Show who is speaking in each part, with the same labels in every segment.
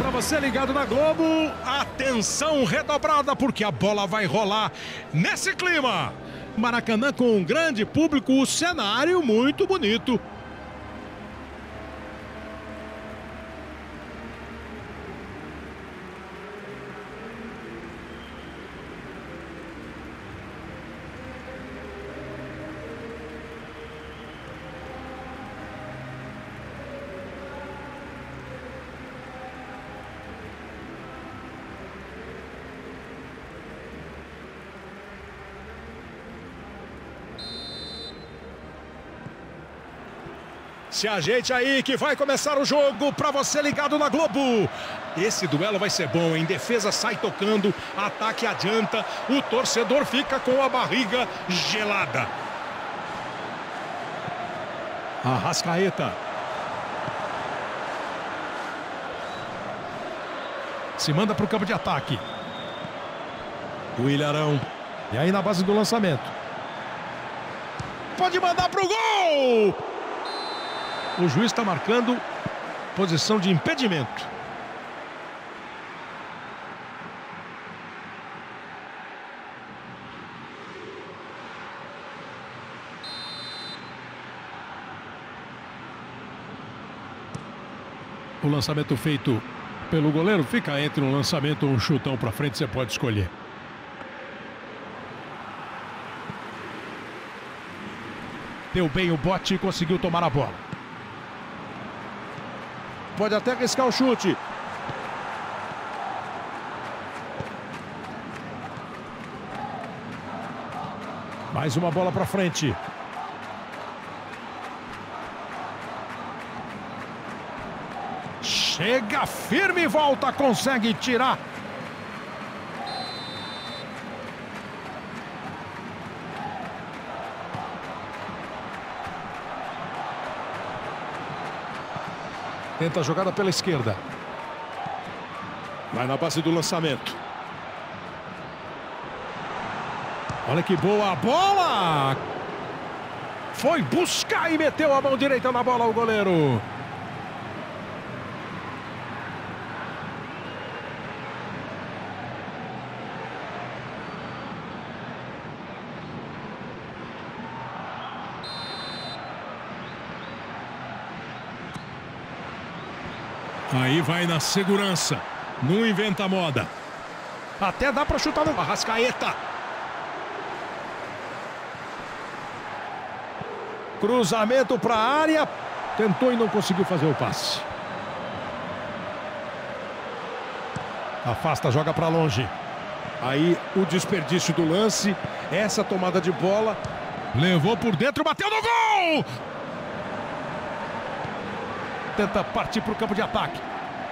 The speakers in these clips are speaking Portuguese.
Speaker 1: Para você ligado na Globo, atenção redobrada, porque a bola vai rolar nesse clima. Maracanã com um grande público, o cenário muito bonito. Se ajeite aí que vai começar o jogo para você ligado na Globo. Esse duelo vai ser bom, hein? Defesa sai tocando, ataque adianta, o torcedor fica com a barriga gelada. Arrascaeta. Se manda para o campo de ataque. O Ilharão. E aí na base do lançamento. Pode mandar para o gol! O juiz está marcando posição de impedimento. O lançamento feito pelo goleiro fica entre um lançamento ou um chutão para frente, você pode escolher. Deu bem o bote e conseguiu tomar a bola. Pode até arriscar o chute. Mais uma bola para frente. Chega firme e volta, consegue tirar. Tenta a jogada pela esquerda. Vai na base do lançamento. Olha que boa a bola! Foi buscar e meteu a mão direita na bola o goleiro. Aí vai na segurança. Não inventa moda. Até dá para chutar no Arrascaeta. Cruzamento para a área. Tentou e não conseguiu fazer o passe. Afasta, joga para longe. Aí o desperdício do lance. Essa tomada de bola. Levou por dentro, bateu no gol! Tenta partir para o campo de ataque.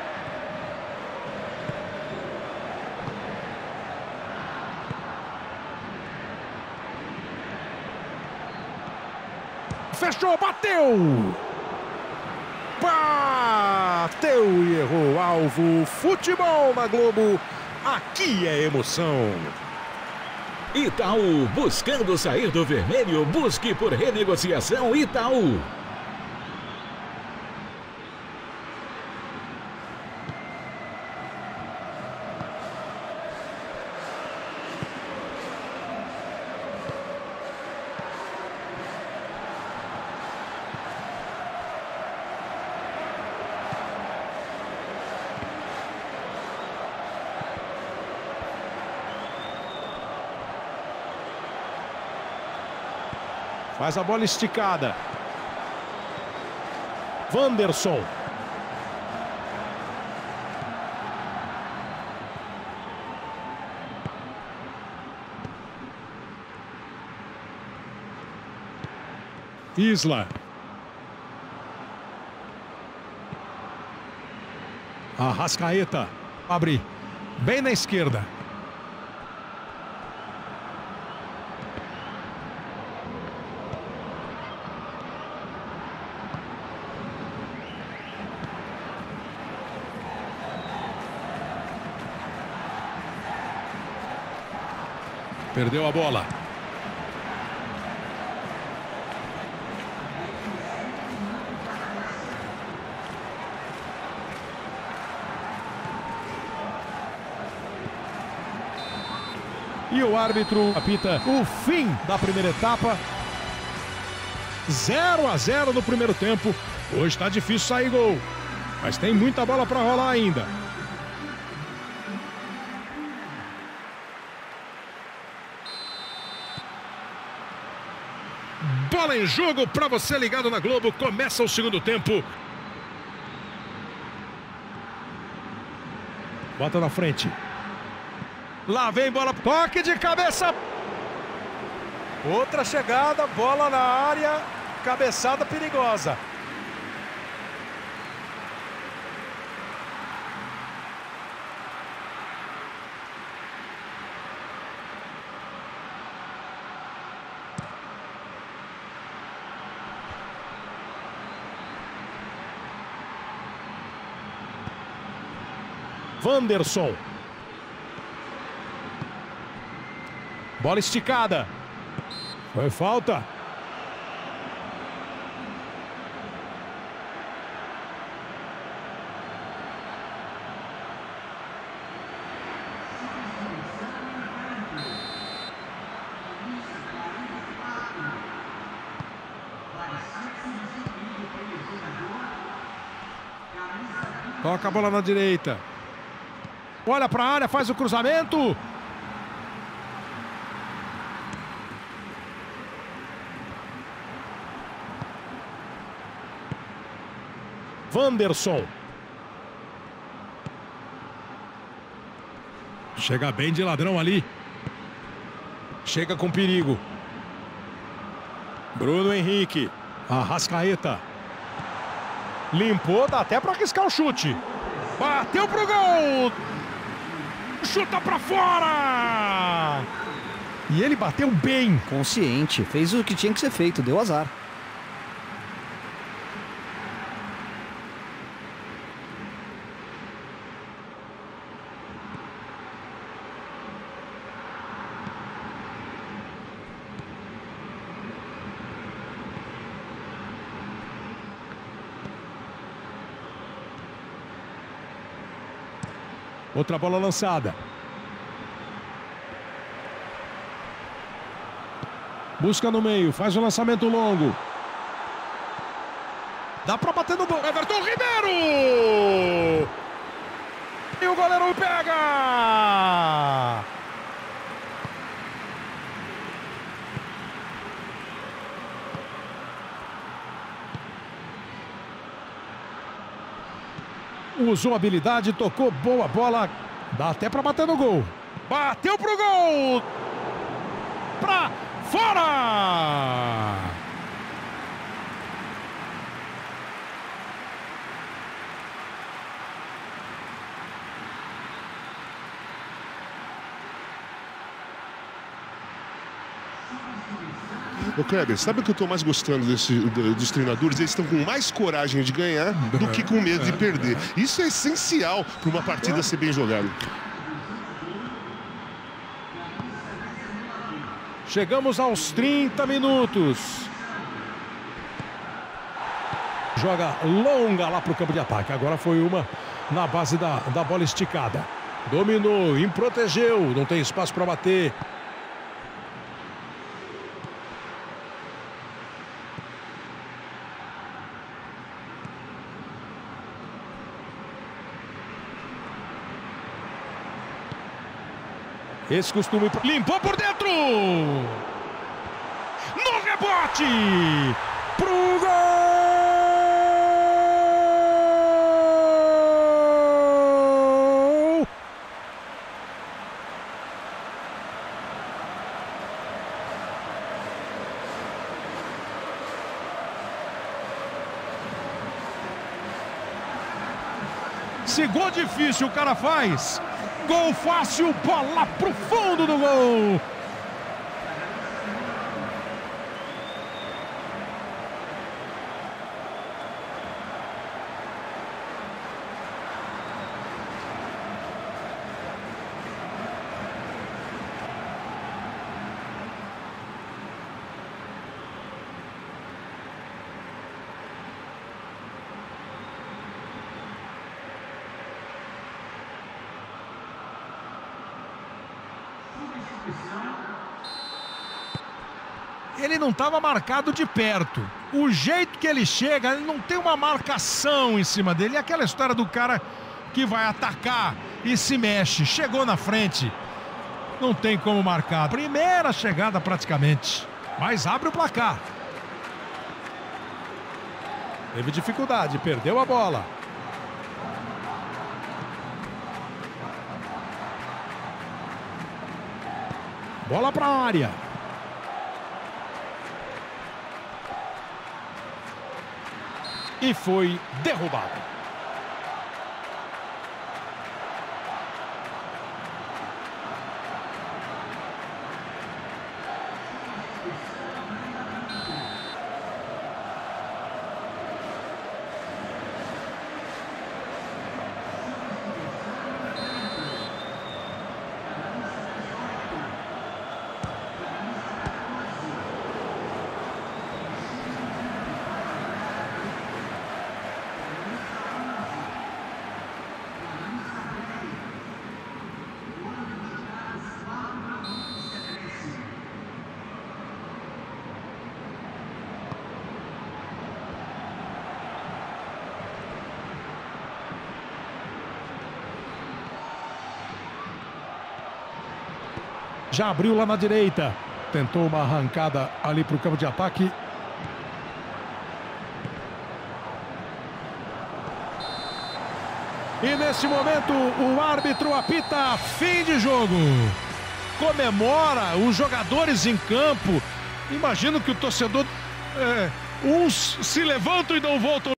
Speaker 1: Fechou, bateu! Bateu e errou o alvo. Futebol na Globo, aqui é emoção.
Speaker 2: Itaú, buscando sair do vermelho, busque por renegociação Itaú.
Speaker 1: Faz a bola esticada. Wanderson. Isla. Arrascaeta. Abre. Bem na esquerda. Perdeu a bola. E o árbitro apita o fim da primeira etapa. 0-0 no primeiro tempo. Hoje está difícil sair gol, mas tem muita bola para rolar ainda. Bola em jogo para você ligado na Globo. Começa o segundo tempo. Bota na frente. Lá vem bola. Toque de cabeça. Outra chegada. Bola na área. Cabeçada perigosa. Wanderson. Bola esticada. Foi falta. Toca a bola na direita. Olha para a área, faz o cruzamento. Wanderson. Chega bem de ladrão ali. Chega com perigo. Bruno Henrique. Arrascaeta. Limpou, dá até para arriscar o chute. Bateu pro gol. Chuta pra fora! E ele bateu bem.
Speaker 3: Consciente, fez o que tinha que ser feito, deu azar.
Speaker 1: Outra bola lançada. Busca no meio, faz o lançamento longo. Dá pra bater no gol. Everton Ribeiro! E o goleiro pega! Usou habilidade, tocou boa bola. Dá até para bater no gol. Bateu pro gol. Pra fora.
Speaker 4: Ô Kleber, sabe o que eu estou mais gostando dos treinadores? Eles estão com mais coragem de ganhar do que com medo de perder. Isso é essencial para uma partida ser bem jogada.
Speaker 1: Chegamos aos 30 minutos. Joga longa lá para o campo de ataque. Agora foi uma na base da bola esticada. Dominou, protegeu, não tem espaço para bater. Esse costume... Limpou por dentro! No rebote! Pro gol! Se gol difícil o cara faz... Gol fácil, bola pro fundo do gol. Ele não estava marcado de perto. O jeito que ele chega, ele não tem uma marcação em cima dele. É aquela história do cara que vai atacar e se mexe. Chegou na frente. Não tem como marcar. Primeira chegada praticamente. Mas abre o placar. Teve dificuldade, perdeu a bola. Bola para a área. E foi derrubado. Já abriu lá na direita. Tentou uma arrancada ali para o campo de ataque. E nesse momento o árbitro apita fim de jogo. Comemora os jogadores em campo. Imagino que o torcedor... uns se levantam e não voltam.